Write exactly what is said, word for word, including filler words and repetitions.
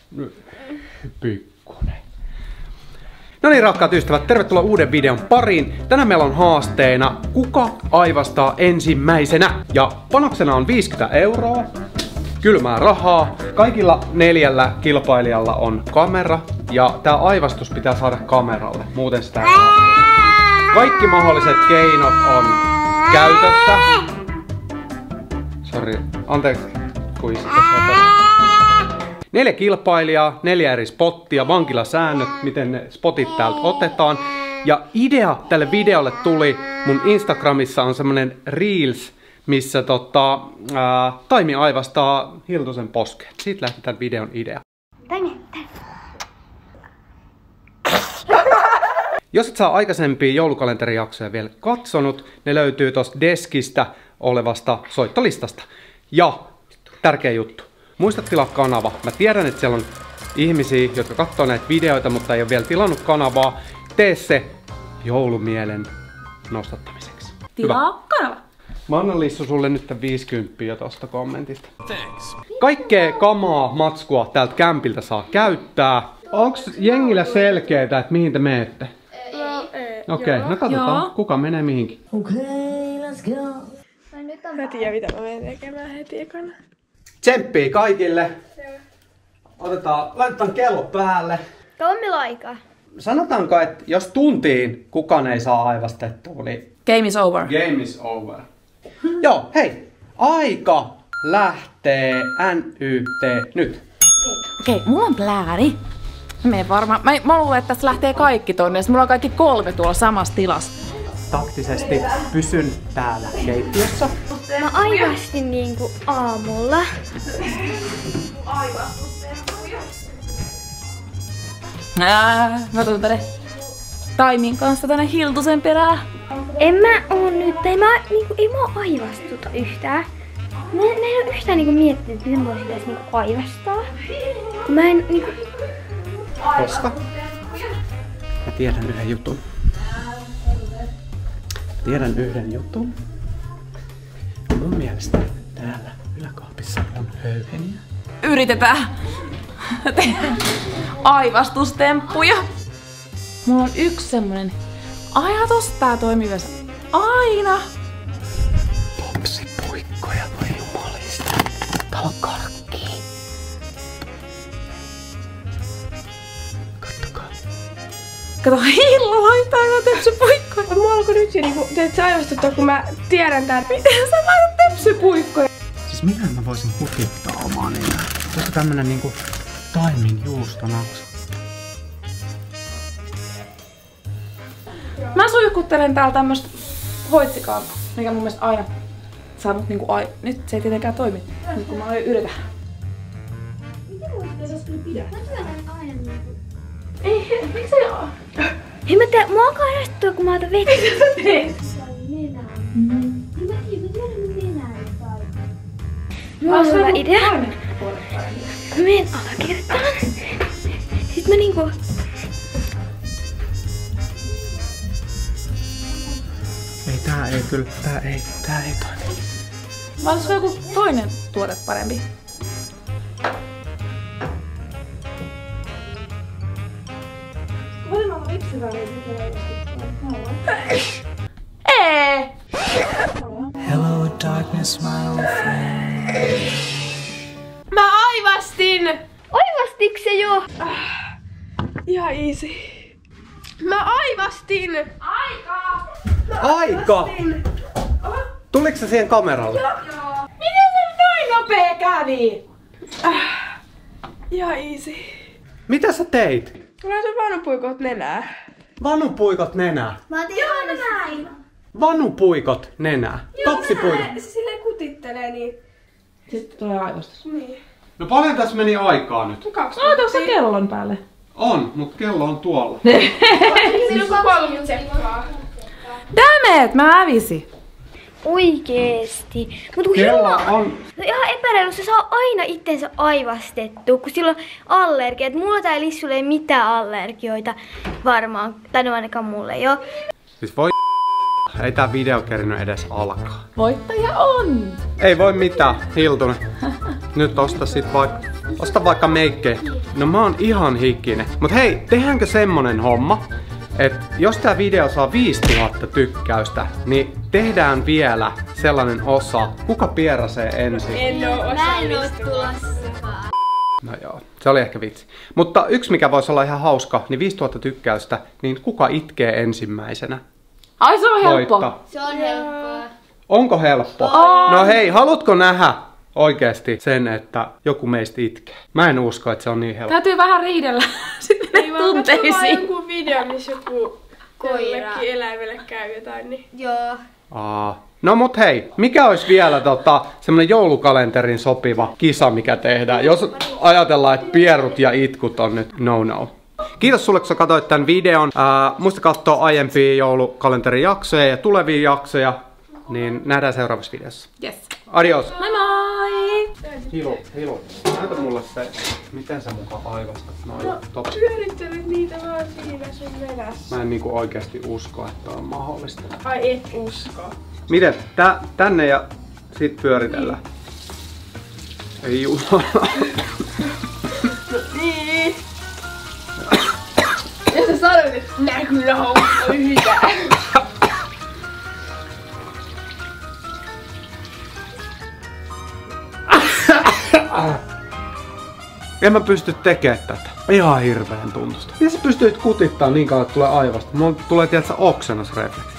Pikkunen. No niin, rakkaat ystävät, tervetuloa uuden videon pariin. Tänään meillä on haasteena, kuka aivastaa ensimmäisenä. Ja panoksena on viisikymmentä euroa, kylmää rahaa. Kaikilla neljällä kilpailijalla on kamera. Ja tää aivastus pitää saada kameralle, muuten sitä ei saa. Kaikki mahdolliset keinot on käytössä. Sori, anteeksi. Kuisi tässä. Neljä kilpailijaa, neljä eri spottia, vankilasäännöt, miten ne spotit täältä otetaan. Ja idea tälle videolle tuli, mun Instagramissa on semmonen Reels, missä tota, ää, Taimi aivastaa Hiltusen poskeen. Siitä lähti tämän videon idea. Taimi, Taimi. Jos et saa aikaisempia joulukalenterijaksoja vielä katsonut, ne löytyy tosta deskistä olevasta soittolistasta. Ja tärkeä juttu. Muista tilaa kanava. Mä tiedän, että siellä on ihmisiä, jotka katsoo näitä videoita, mutta ei ole vielä tilannut kanavaa. Tee se joulumielen nostattamiseksi. Tilaa kanava. Mä annan Lissu sulle nyt viisikymmentä jo tosta kommentista. Thanks. Kaikkea kamaa, matskua täältä kämpiltä saa käyttää. Onks jengillä selkeetä, että mihin te meette? No ei. Okei, okay, no katsotaan, joo. Kuka menee mihinkin. Okei, okay, let's go. Mä tiedän, mitä mä menen tekemään heti ekana. Tsemppii kaikille. Otetaan, laitetaan kello päälle. Kauan meillä on aikaa? Sanotaanko, että jos tuntiin kukaan ei saa aivastettua, niin... Game is over. Game is over. Joo, hei. Aika lähtee N Y T nyt. Okei, okay, mulla on plääni. Mä menen varmaan. Mä, mä luulen, että tässä lähtee kaikki tonne. Mulla on kaikki kolme tuolla samassa tilassa. Taktisesti pysyn täällä keittiössä. Mä aivastin niinku aamulla. Ää, mä tuun tänne Taimin kanssa tänne Hiltusen perään. En mä oo nyt, ei mä, niinku, ei mä oo aivastuta yhtään. Mä, mä en oo yhtään niinku miettinyt, miten mä pitäis niinku aivastaa. Mä en niinku... Koska? Mä tiedän yhden jutun. Tiedän yhden jutun. Mun mielestä täällä yläkaapissa on höyheniä. Yritetään tehdä aivastustemppuja. Mulla on yksi semmonen ajatus, tää toimii myös aina. Popsipuikkoja, voi jumalista. Tää on karkki. Kattokaa. Kato, Hillu laittaa jo tepsipuikkoja. Mua alkoi nyt jo niinku, teet sä aivastuttaa, kun mä tiedän tän. Miten sä laitat tepsipuikkoja? Siis miten mä voisin hukittaa omaa niitä? Olisiko tämmönen niinku Taimin juustonaksu? Mä suihkuttelen täällä tämmöstä hoitsikaa, mikä mun mielestä aina saa mut niinku ai... Nyt se ei tietenkään toimi, nyt kun mä yritän. Miten muistaa, jos kyllä pidä? Mä työtän aina niinku... Ei, miksi ei oo? Hei mä tein, mua alkaa aivastua, kun mä otan vettä. Mitä sä teet? Nenään. Mm. Niin mä tiedän, mä tiedän mun nenään jotain. Mulla on hyvä idea. Mä menen alakertaan. Sitten mä niinku... Ei, tää ei kyllä, tää ei, tää ei toimi. Vai olisiko joku toinen tuote parempi? Voin olla ripsiväliin, mikä ei Ei! Hello darkness, my old friend. Mä aivastin! Aivastiks se jo? ihan easy. Mä aivastin! Aika! Aika! Tuliko se siihen kameralle? Joo. Miten se noin nopea kävi? Äh, ihan easy. Mitä sä teit? Laitan vanupuikot nenää. Vanupuikot nenää. Mä otin aina näin. Vanupuikot nenää. Topsipuikot. Se silleen kutittelee niin. Sitten tulee aivastus. Niin. No paljon tässä meni aikaa nyt. Kaksi Laita se kellon päälle. On, mut kello on tuolla. Siinä on kolmekymmentä sekkaa. Damn it, mä hävisin. Oikeesti. Mut kun Kello Hilma... on... No ihan epäreilu, se saa aina itsensä aivastettua, kun sillä on allergiat. Mulla tai Lissulla ei mitään allergioita varmaan. Tai no ainakaan mulle ei oo. Siis voi ei tää video kerinyt edes alkaa. Voittaja on! Ei voi mitään, Hiltunen. Nyt osta sit vaikka Osta vaikka meikkejä. No mä oon ihan hikkinen. Mut hei, tehdäänkö semmonen homma, että jos tää video saa viisituhatta tykkäystä, niin tehdään vielä sellainen osa, kuka pierasee ensin. En oo Mä en oo osallistunut. tulossakaan. No joo, se oli ehkä vitsi. Mutta yksi mikä voisi olla ihan hauska, niin viisituhatta tykkäystä, niin kuka itkee ensimmäisenä? Ai se on helppo. Voittaa. Se on helppoa. Onko helppo? On. No hei, haluatko nähdä oikeesti sen, että joku meistä itkee? Mä en usko, että se on niin helppo. Täytyy vähän riidellä sitten Ei vaan katso vaan tunteisiin. joku video, missä joku Koira. jollekin eläimelle käy jotain, niin Joo. Aa. No mut hei, mikä olisi vielä tota, semmonen joulukalenterin sopiva kisa, mikä tehdään, jos ajatellaan, että pierut ja itkut on nyt no no. Kiitos sulle, kun sä katsoit tän videon. Ää, muista katsoa aiempia joulukalenterin jaksoja ja tulevia jaksoja, niin nähdään seuraavassa videossa. Yes. Adios! Moi moi! Hilu, Hilu, näytä mulle se, miten sä mukaan aivastat noin. Top. pyörittelet niitä vaan siinä sun nenässä. Mä en niinku oikeesti usko, että on mahdollista. Ai et usko. Miten? Tä, tänne ja sit pyöritellään. Ei jumala. Niin. Ja sä sanoit, että nää kyllä homma hyvä. En mä pysty tekemään tätä. Ihan hirveen tuntusta. Miten sä pystyit kutittaa niin kauan, että tulee aivasta? Mulla tulee tiedätkö oksennusrefleksi.